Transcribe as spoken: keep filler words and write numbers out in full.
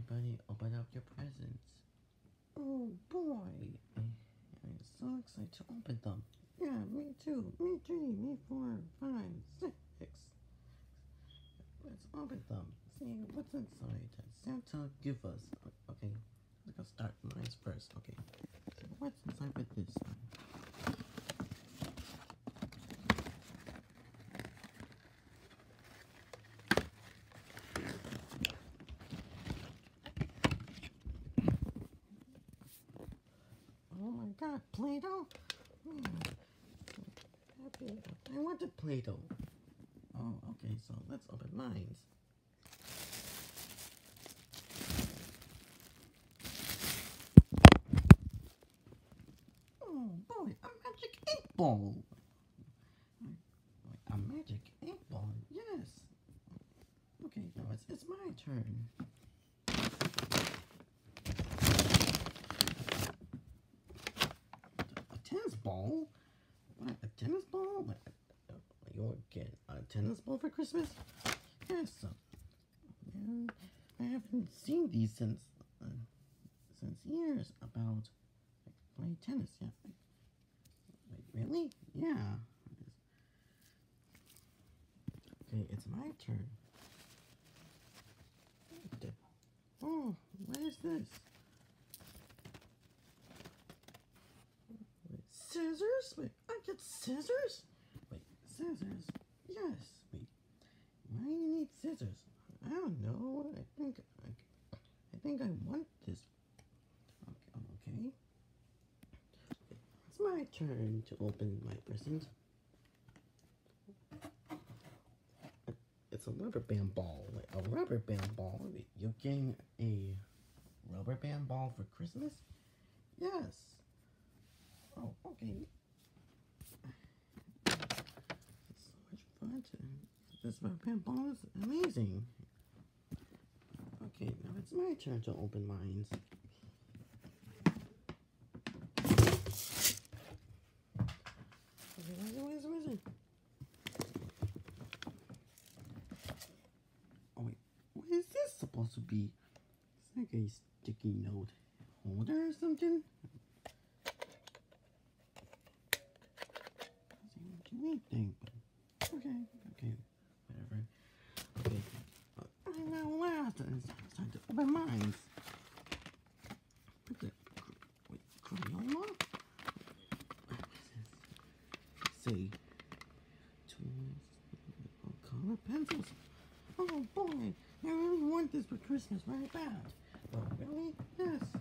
everybody open up your presents. Oh boy, I, I'm so excited to open them. Yeah, me too. Me three, me four, five, six. Let's open them. See what's inside. Santa give us. Okay, let's go start mine first. Okay, so what's inside with this one? Oh my God, Play-Doh? Man, so happy. I wanted Play-Doh. Oh, okay, so let's open mine. Oh boy, a magic ink ball. A magic ink ball, yes. Okay, now it's, it's my turn. A tennis ball? What, a tennis ball? What, you'll get a tennis ball for Christmas? Yes. Uh, and I haven't seen these since uh, since years about like, playing tennis. Yeah. Wait, really? Yeah. Okay, it's my turn. Oh, what is this? Wait, scissors? Wait, I get scissors? Wait, scissors? Yes. Wait, why do you need scissors? I don't know. I think I, I think I want this. Okay, okay. It's my turn to open my present. It's a rubber band ball. Like a rubber band ball. You're getting a rubber band ball for Christmas? Yes. Oh, okay. It's so much fun to. This rubber band ball is amazing. Okay, now it's my turn to open mine. Okay, what is it? What is it? What is it? Oh wait, what is this supposed to be? It's like a sticky note holder or something. What do you think? Okay, okay, whatever. Okay, uh, I'm now last. It's time to open mine. What's it? Wait, Crayola? Say, tools, color pencils. Oh boy, I really want this for Christmas very bad. Oh, really? Yes.